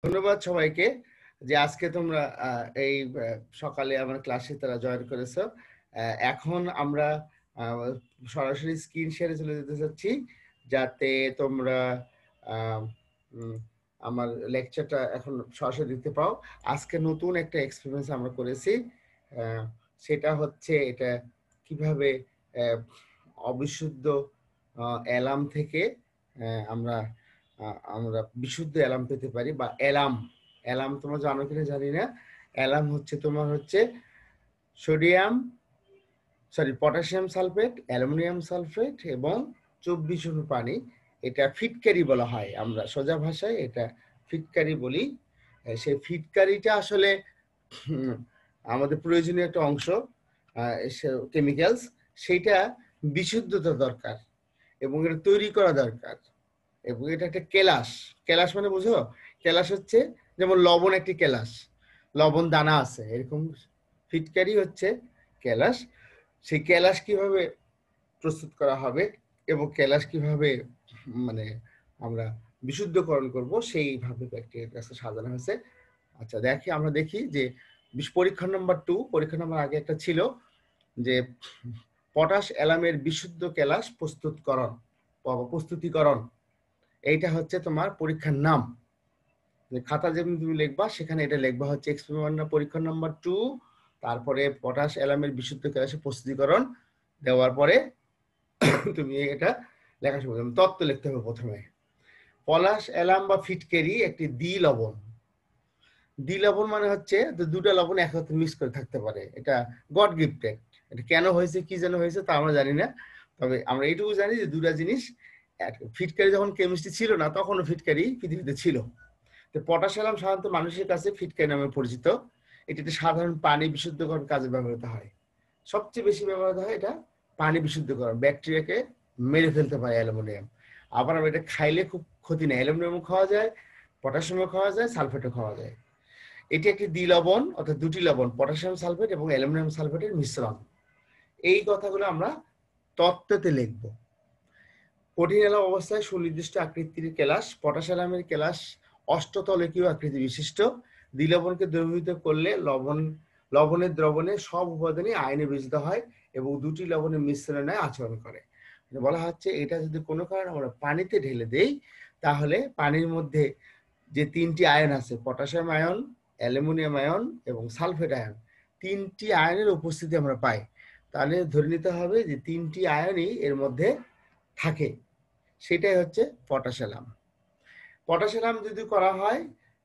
ধন্যবাদ সবাইকে যে আজকে তোমরা এই সকালে আমার ক্লাসে তারা জয়েন করেছো। এখন আমরা সরাসরি স্ক্রিন শেয়ারে চলে যেতে চাচ্ছি যাতে তোমরা আমার লেকচারটা এখন সরাসরি দিতে পাও। আজকে নতুন একটা এক্সপেরিমেন্স আমরা করেছি, সেটা হচ্ছে এটা কিভাবে অবিশুদ্ধ অ্যালার্ম থেকে আমরা আমরা বিশুদ্ধ অ্যালার্ম পেতে পারি। বা অ্যালার্ম তোমরা জানো কিনা জানি না। অ্যালার্ম হচ্ছে তোমার হচ্ছে পটাশিয়াম সালফেট, অ্যালুমিনিয়াম সালফেট এবং 24 পানি। এটা ফিটকারি বলা হয়, আমরা সোজা ভাষায় এটা ফিটকারি বলি। সেই ফিটকারিটা আসলে আমাদের প্রয়োজনীয় একটা অংশ, কেমিক্যালস, সেইটা বিশুদ্ধতা দরকার এবং এটা তৈরি করা দরকার। এবং এটা একটা কেলাস। কেলাস মানে বুঝো? কেলাস হচ্ছে যেমন লবণ, একটি কেলাস, লবণ দানা আছে, এরকম ফিটকারি হচ্ছে কেলাস। সেই কেলাস কিভাবে প্রস্তুত করা হবে এবং কেলাস কিভাবে মানে আমরা বিশুদ্ধকরণ করব সেইভাবে ব্যাকটেরিয়ার কাছে সাজানো হয়েছে। আচ্ছা আমরা দেখি যে পরীক্ষা নাম্বার 2, পরীক্ষা নাম্বার আগে একটা ছিল যে পটাশ অ্যালামের বিশুদ্ধ কেলাস প্রস্তুতিকরণ। এইটা হচ্ছে তোমার পরীক্ষার নাম। যে খাতা যেমন তুমি লিখবা সেখানে এটা লিখবা হচ্ছে এক্সপেরিমেন্ট পরীক্ষা নাম্বার 2, তারপরে পটাশ অ্যালামের বিশুদ্ধ কেলাসের প্রস্তুতিকরণ দেওয়ার পরে তুমি এটা লেখা শুরু করবে। তত্ত্ব লিখতে হবে প্রথমে। পলাশ অ্যালাম বা ফিটকারি একটি দ্বিলবণ। দ্বিলবণ মানে হচ্ছে দুটা লবণ একসাথে মিক্স করে থাকতে পারে। এটা গড গিফটেড। এটা কেন হয়েছে, কি যেন হয়েছে তা আমরা জানি না, তবে আমরা এইটুকু জানি যে দুটা জিনিস। ফিটকারি যখন কেমিস্ট্রি ছিল না তখনও ফিটকারি পৃথিবীতে ছিল। তো পটাশ অ্যালাম সাধারণত মানুষের কাছে ফিটকারি নামে পরিচিত। এটিতে সাধারণ পানি বিশুদ্ধকরণ কাজে ব্যবহৃত হয়। সবচেয়ে বেশি ব্যবহৃত হয় এটা পানি বিশুদ্ধকরণ, ব্যাকটেরিয়াকে মেরে ফেলতে পারে অ্যালুমিনিয়াম। আবার আমরা এটা খাইলে খুব ক্ষতি নেই, অ্যালুমিনিয়ামও খাওয়া যায়, পটাশিয়ামও খাওয়া যায়, সালফেটও খাওয়া যায়। এটি একটি দ্বিলবণ, অর্থাৎ দুটি লবণ, পটাশিয়াম সালফেট এবং অ্যালুমিনিয়াম সালফেটের মিশ্রণ। এই কথাগুলো আমরা তত্ত্বতে লিখব। কঠিন অ্যালাম অবস্থায় সুনির্দিষ্ট আকৃতির কেলাস। পটাশ অ্যালামের কেলাস অষ্টতলকীয় আকৃতি বিশিষ্ট। দ্বিলবণকে দ্রবীভূত করলে লবণের দ্রবণে সব উপাদানই আয়নে বিজিত হয় এবং দুটি লবণের মিশ্রণে আচরণ করে। বলা হচ্ছে এটা যদি কোনো কারণে আমরা পানিতে ঢেলে দেই তাহলে পানির মধ্যে যে তিনটি আয়ন আছে, পটাশিয়াম আয়ন, অ্যালুমিনিয়াম আয়ন এবং সালফেট আয়ন, তিনটি আয়নের উপস্থিতি আমরা পাই। তাহলে ধরে নিতে হবে যে তিনটি আয়নই এর মধ্যে থাকে, সেটাই হচ্ছে পটাশ অ্যালাম। পটাশ অ্যালাম যদি করা হয়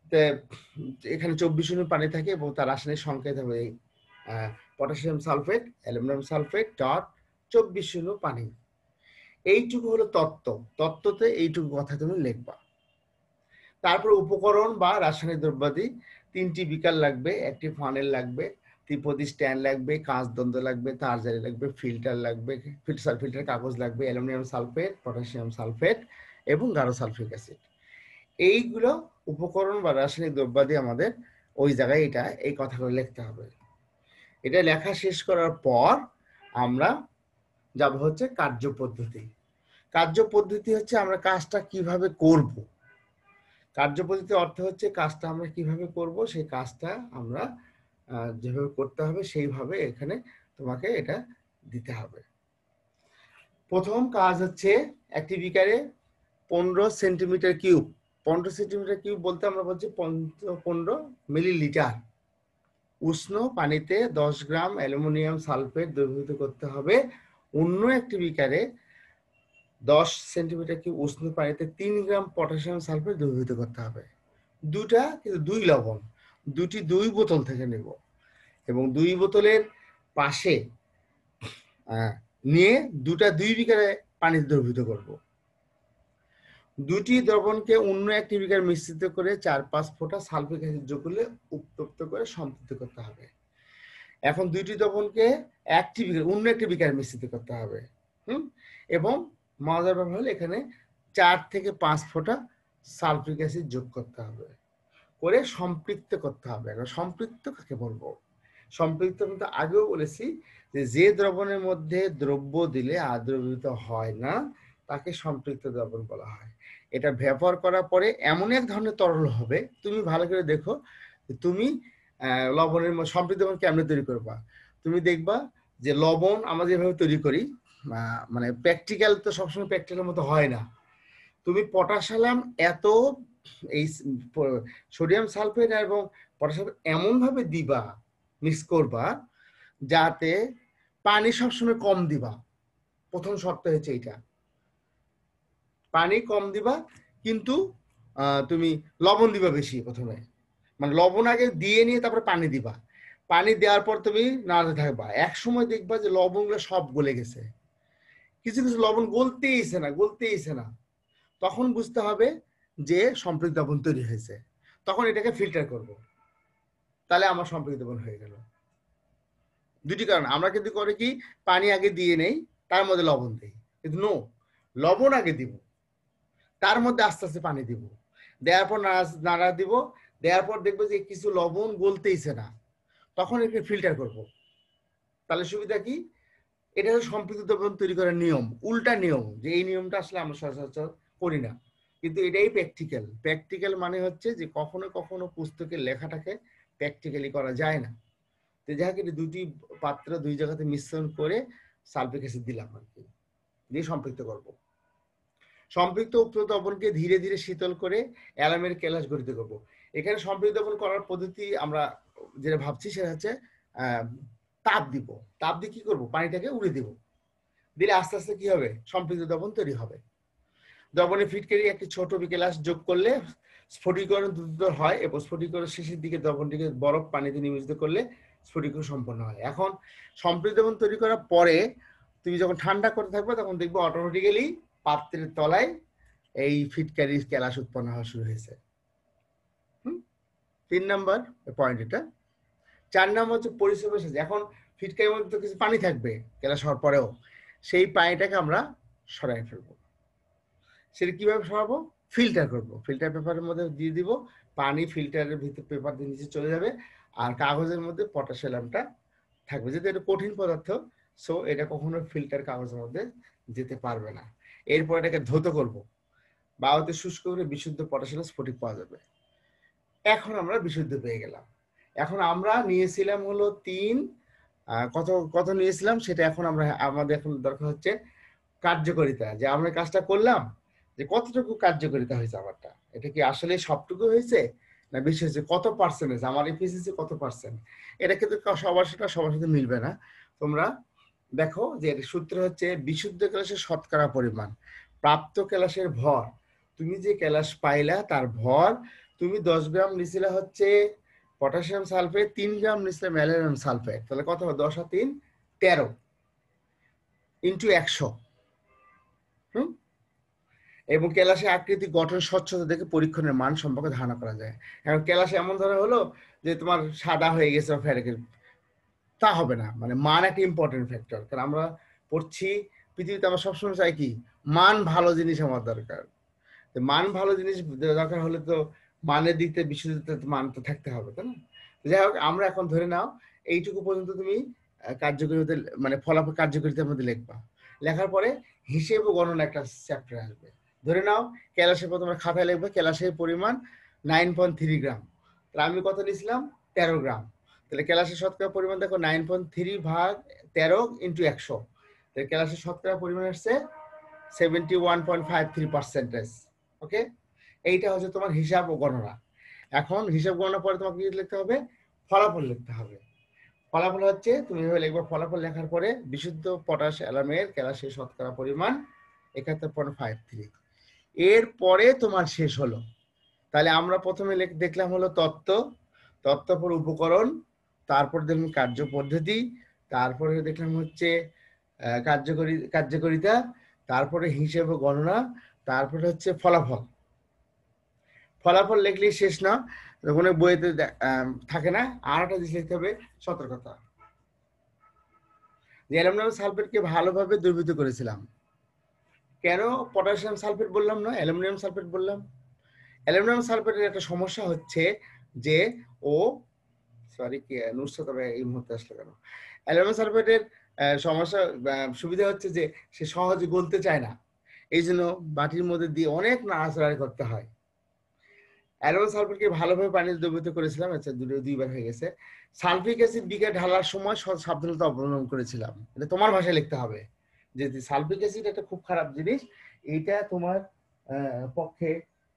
এখানে 24 পানি থাকে এবং তার রাসায়নিক সংকেত হবে potassium sulphate, aluminium sulphate dot 24 পানি। এইটুকু হলো তত্ত্বতে এইটুকু কথা তুমি লিখবা। তারপর উপকরণ বা রাসায়নিক দ্রব্যাদি, 3টি বিকার লাগবে, একটি ফানেল লাগবে, ত্রিপদী স্ট্যান্ড লাগবে, কাঁচদণ্ড লাগবে, তারজারি লাগবে, ফিল্টার লাগবে, ফিল্টার কাগজ লাগবে, অ্যালুমিনিয়াম সালফেট, পটাশিয়াম সালফেট এবং গাঢ় সালফিক অ্যাসিড। এইগুলো উপকরণ বা রাসায়নিক দ্রব্যাদি আমাদের ওই জায়গায় এই কথাগুলো লিখতে হবে। এটা লেখা শেষ করার পর আমরা যাব হচ্ছে কার্যপদ্ধতি। কার্যপদ্ধতি হচ্ছে আমরা কাজটা কিভাবে করব। কার্যপদ্ধতি অর্থ হচ্ছে কাজটা আমরা কিভাবে করব, সেই কাজটা আমরা যেভাবে করতে হবে সেইভাবে এখানে তোমাকে এটা দিতে হবে। প্রথম কাজ হচ্ছে একটি বিকারে 15 সেন্টিমিটার কিউব। 15 সেন্টিমিটার কিউব বলতে আমরা বলছি 15 মিলিলিটার উষ্ণ পানিতে 10 গ্রাম অ্যালুমিনিয়াম সালফেট দ্রবীভূত করতে হবে। অন্য একটি বিকারে 10 সেন্টিমিটার কিউব উষ্ণ পানিতে 3 গ্রাম পটাশিয়াম সালফেট দ্রবীভূত করতে হবে। দুটা কিন্তু 2 লবণ, দুটি 2 বোতল থেকে নেব এবং 2 বোতলের পাশে নিয়ে দুটা 2 বিকারে পানি দ্রবীভূত করব। দুটি দ্রবণকে অন্য একটি বিকারে মিশ্রিত করে 4-5 ফোঁটা সালফিক অ্যাসিড যোগ করলে উত্তপ্ত করে সম্পৃক্ত করতে হবে। এখন দুইটি দ্রবণকে অন্য একটি বিকারে মিশ্রিত করতে হবে। এবং মজার ব্যাপার হলো এখানে 4 থেকে 5 ফোঁটা সালফিক অ্যাসিড যোগ করতে হবে, করে সম্পৃক্ত করতে হবে। এখন সম্পৃক্ত কাকে বলবো? সম্পৃক্ত কিন্তু আগেও বলেছি যে দ্রবণের মধ্যে দ্রব্য দিলে আদ্রবীভূত হয় না তাকে সম্পৃক্ত দ্রবণ বলা হয়। এটা ব্যবহার করার পরে এমন এক ধরনের তরল হবে, তুমি ভালো করে দেখো তুমি লবণের সম্পৃক্ত লবণ কেমনে তৈরি করবা। তুমি দেখবা যে লবণ আমরা যেভাবে তৈরি করি, মানে প্র্যাকটিক্যাল তো সবসময় প্র্যাকটিক্যালের মতো হয় না। তুমি পটাশিয়াম এত এই সোডিয়াম সালফেট এবং পটাশিয়াম এমন ভাবে দিবা, মিক্স করবা যাতে পানি সবসময় কম দিবা। প্রথম শর্ত হচ্ছে এইটা, পানি কম দিবা, কিন্তু তুমি লবণ দিবা বেশি প্রথমে, মানে লবণ আগে দিয়ে নিয়ে তারপরে পানি দিবা। পানি দেওয়ার পর তুমি নাড়তে থাকবা, এক সময় দেখবা যে লবণগুলো সব গলে গেছে, কিছু কিছু লবণ গলতেইছে না, তখন বুঝতে হবে যে সম্পৃক্ত লবণ তৈরি হয়েছে। তখন এটাকে ফিল্টার করব, তাহলে আমার সম্পৃক্ত লবণ হয়ে গেল। দুটি কারণ, আমরা কিন্তু করে কি পানি আগে দিয়ে নেই, তার মধ্যে লবণ দিই, কিন্তু নো, লবণ আগে দিব, তার মধ্যে আস্তে আস্তে পানি দিব, দেওয়ার পর নাড়া দিব, দেওয়ার পর দেখবো যে কিছু লবণ গলতেইছে না, তখন একে ফিল্টার করব। তাহলে সুবিধা কি, এটা হচ্ছে সম্পৃক্ত লবণ তৈরি করার নিয়ম, উল্টা নিয়ম, যে এই নিয়মটা আসলে আমরা সচরাচর করি না, কিন্তু এটাই প্র্যাকটিক্যাল। প্র্যাকটিক্যাল মানে হচ্ছে যে কখনো কখনো পুস্তকের লেখাটাকে প্র্যাকটিক্যালি করা যায় না। তো যাই হোক, দুটি পাত্র দুই জায়গাতে মিশ্রণ করে সালফিক অ্যাসিড দিলাম আর কি, দিয়ে সম্পৃক্ত করব। সম্পৃক্ত উক্ত দ্রবণকে ধীরে ধীরে শীতল করে অ্যালামের কেলাস গঠিত করব। এখানে সম্পৃক্ত দ্রবণ করার পদ্ধতি আমরা যেটা ভাবছি সেটা হচ্ছে তাপ দিব। তাপ দিয়ে কি করব, পানিটাকে উড়ে দিব, দিলে আস্তে আস্তে কি হবে, সম্পৃক্ত দ্রবণ তৈরি হবে। দ্রবণে ফিটকারি একটি ছোট কেলাস যোগ করলে স্ফটিকীকরণ দ্রুত হয়, এবং স্ফটিকীকরণ শেষের দিকে দ্রবণটিকে বরফ পানিতে নিমজ্জিত করলে স্ফটিকীকরণ সম্পন্ন হয়। এখন সম্পৃক্ত দ্রবণ তৈরি করার পরে তুমি যখন ঠান্ডা করতে থাকবে, তখন দেখবে অটোমেটিক্যালি পাত্রের তলায় এই ফিটকারি কেলাস উৎপন্ন হওয়া শুরু হয়েছে। 3 নম্বর পয়েন্ট এটা। 4 নম্বর হচ্ছে পরিশ্রমের সাথে, এখন ফিটকারির মধ্যে তো কিছু পানি থাকবে কেলাস হওয়ার পরেও, সেই পানিটাকে আমরা সরাই ফেলবো। সেটা কিভাবে সরাবো, ফিল্টার করব, ফিল্টার পেপারের মধ্যে দিয়ে দিব পানি, ফিল্টারের ভিতরে পেপার দিয়ে নিচে চলে যাবে, আর কাগজের মধ্যে পটাশিয়ামটা থাকবে, যেহেতু এটা কঠিন পদার্থ, সো এটা কখনো ফিল্টার কাগজের মধ্যে যেতে পারবে না। এরপর এটাকে ধৌত করব, বায়ুতে শুষ্ক করে বিশুদ্ধ পটাশিয়াম স্ফটিক পাওয়া যাবে। এখন আমরা বিশুদ্ধ পেয়ে গেলাম। এখন আমরা নিয়েছিলাম হলো 3, কত কত নিয়েছিলাম সেটা এখন আমাদের এখন দরকার হচ্ছে কার্যকারিতা, যে আমরা কাজটা করলাম যে কতটুকু কার্যকারিতা হয়েছে আমারটা, এটা কি আসলে সবটুকু হয়েছে না বেশি হয়েছে, কত পার্সেন্টেজ আমার এফিসিয়েন্সি, কত পার্সেন্ট। এটা কিন্তু সবার সাথে মিলবে না। তোমরা দেখো যে এর সূত্র হচ্ছে বিশুদ্ধ কেলাসের শতকরা পরিমাণ প্রাপ্ত কেলাসের ভর, তুমি যে কেলাস পাইলা তার ভর, তুমি 10 গ্রাম নিছিলা হচ্ছে পটাশিয়াম সালফেট, 3 গ্রাম নিছিলা ম্যালেরিয়াম সালফেট, তাহলে কত হবে, 10 আর 3 13 ইন্টু 100। এবং কেলাসের আকৃতি, গঠন, স্বচ্ছতা দেখে পরীক্ষণের মান সম্পর্কে ধারণা করা যায়। এখন কেলাসে এমন ধরা হলো যে তোমার সাদা হয়ে গেছে ফেরেকের, তা হবে না, মানে মান একটা ইম্পর্টেন্ট ফ্যাক্টর। কারণ আমরা পড়ছি পৃথিবীতে, আমরা সবসময় চাই কি মান ভালো জিনিস আমার দরকার। মান ভালো জিনিস দরকার হলে তো মানের দিক থেকে বিশুদ্ধতা মান তো থাকতে হবে, তাই না? যাই হোক, আমরা এখন ধরে নাও এইটুকু পর্যন্ত তুমি কার্যকরিতা, মানে ফলাফল কার্যকরিতার মধ্যে লিখবা। লেখার পরে হিসেব ও গণনা একটা চ্যাপ্টার আসবে। ধরে নাও কেলাসের প্রথমে খাতায় লিখবে কেলাসের পরিমাণ 9.3 গ্রাম, তাহলে আমি কত নিয়েছিলাম 13 গ্রাম, তাহলে কেলাসের শতকরা পরিমাণ দেখো 9.3 ভাগ 13 ইন্টু 100, তাহলে কেলাসের শতকরা পরিমাণ আসছে 71.53%। ওকে, এইটা হচ্ছে তোমার হিসাব ও গণনা। এখন হিসাব গণনা পরে তোমাকে কি লিখতে হবে, ফলাফল লিখতে হবে। ফলাফল হচ্ছে তুমি এভাবে লিখবে, ফলাফল লেখার পরে বিশুদ্ধ পটাশ অ্যালামের কেলাসের শতকরা পরিমাণ 71.53, এর পরে তোমার শেষ হলো। তাহলে আমরা প্রথমে দেখলাম হলো তত্ত্ব পর উপকরণ, তারপর দেখলাম কার্য পদ্ধতি, তারপরে দেখলাম হচ্ছে কার্যকারিতা, তারপরে হিসেব ও গণনা, তারপরে হচ্ছে ফলাফল। ফলাফল লিখলেই শেষ না, কোনো বইতে থাকে না, আর একটা জিনিস লিখতে হবে সতর্কতা। যে অ্যালুমিনিয়াম সালফেটকে ভালোভাবে দ্রবীভূত করেছিলাম। কেন পটাশিয়াম সালফেট বললাম না অ্যালুমিনিয়াম সালফেট বললাম? অ্যালুমিনিয়াম সালফেটের একটা সমস্যা হচ্ছে যে ও কি নুসরাত এই মুহূর্তে আসলে কেন, অ্যালুমিনিয়াম সালফেটের সমস্যা সুবিধা হচ্ছে যে সে সহজে গলতে চায় না, এই জন্য বাটির মধ্যে দিয়ে অনেক নাড়াচাড়া করতে হয়। অ্যালুমিনিয়াম সালফেটকে ভালোভাবে পানিতে দ্রবীভূত করেছিলাম, আচ্ছা দুইবার হয়ে গেছে। সালফিক অ্যাসিড বিকে ঢালার সময় সাবধানতা অবলম্বন করেছিলাম। এটা তোমার ভাষায় লিখতে হবে যে সালফিক অ্যাসিড একটা খুব খারাপ জিনিস, এটা তোমার পক্ষে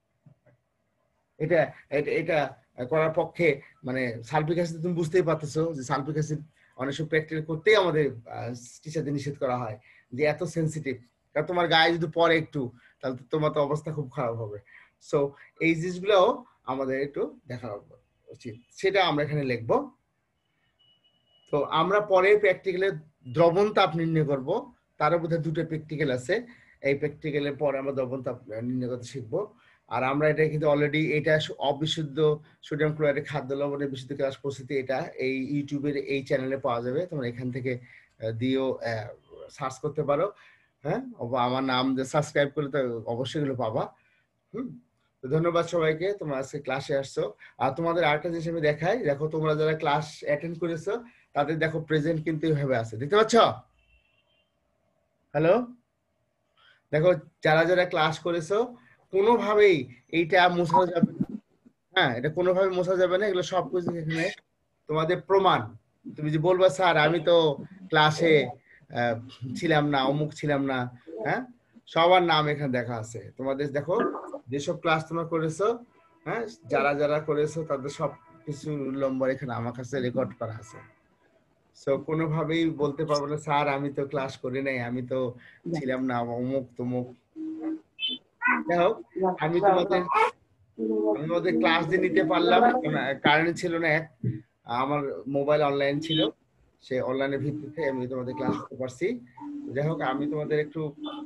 এটা এটা এটা করার পক্ষে মানে সালফিক অ্যাসিড তুমি বুঝতেই পারতেছো যে সালফিক অ্যাসিড অনেক সময় প্র্যাকটিক্যাল করতেই আমাদের টিচারদের নিষেধ করা হয় যে এত সেনসিটিভ, কারণ তোমার গায়ে যদি পড়ে একটু তাহলে তো তোমার তো অবস্থা খুব খারাপ হবে। সো এই জিনিসগুলোও আমাদের একটু দেখা উচিত, সেটা আমরা এখানে লিখবো। তো আমরা পরে প্র্যাকটিক্যালে দ্রবণ তাপ নির্ণয় করব, তারও বোধহয় দুটো প্র্যাকটিক্যাল আছে, এই প্র্যাকটিক্যালের পরে আমরা দ্রবণ তাপ নির্ণয় করতে শিখবো। আর আমরা এটা কিন্তু অলরেডি এটা অবিশুদ্ধ সোডিয়াম ক্লোরাইডের খাদ্য লবণের বিশুদ্ধ ক্লাস প্রস্তুতি, এটা এই ইউটিউবের এই চ্যানেলে পাওয়া যাবে, তোমরা এখান থেকে দিয়েও সার্চ করতে পারো। হ্যাঁ, আমার নাম দিয়ে সাবস্ক্রাইব করলে তো অবশ্যই এগুলো পাবা। ধন্যবাদ সবাইকে, তোমরা আজকে ক্লাসে আসছো। আর তোমাদের আরেকটা জিনিস আমি দেখাই, দেখো তোমরা যারা ক্লাস অ্যাটেন্ড করেছো তাদের দেখো প্রেজেন্ট কিন্তু এইভাবে আছে, দেখতে পাচ্ছ? হ্যালো, দেখো যারা যারা ক্লাস করেছো কোনোভাবেই এইটা মোছা যাবে না। হ্যাঁ, এটা কোনোভাবে মোছা যাবে না, এগুলো সব কিছু এখানে তোমাদের প্রমাণ। তুমি যে বলবা স্যার আমি তো ক্লাসে ছিলাম না, অমুক ছিলাম না, হ্যাঁ, সবার নাম এখানে দেখা আছে। তোমাদের দেখো যেসব ক্লাস তোমরা করেছো, হ্যাঁ, যারা যারা করেছো তাদের সব কিছু নম্বর এখানে আমার কাছে রেকর্ড করা আছে। সো কোনোভাবেই বলতে পারবো না স্যার আমি তো ক্লাস করি নাই, আমি তো ছিলাম না, অমুক তমুক। যাই হোক, আমি তোমাদের ক্লাস দিয়ে নিতে পারলাম, কারেন্ট ছিল না, আমার মোবাইল অনলাইন ছিল, সে অনলাইনের ভিত্তিতে আমি তোমাদের ক্লাস করতে পারছি। যাই হোক, আমি তোমাদের একটু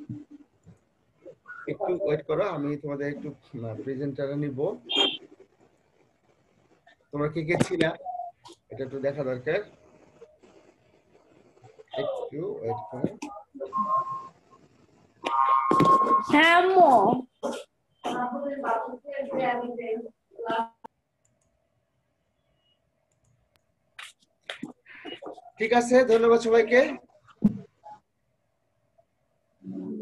একটু ওয়েট করো, আমি তোমাদের একটু প্রেজেন্টারে নিব। তোমরা কে কে ছিলা এটা একটু দেখা দরকার, একটু ওয়েট করো। ঠিক আছে, ধন্যবাদ সবাইকে।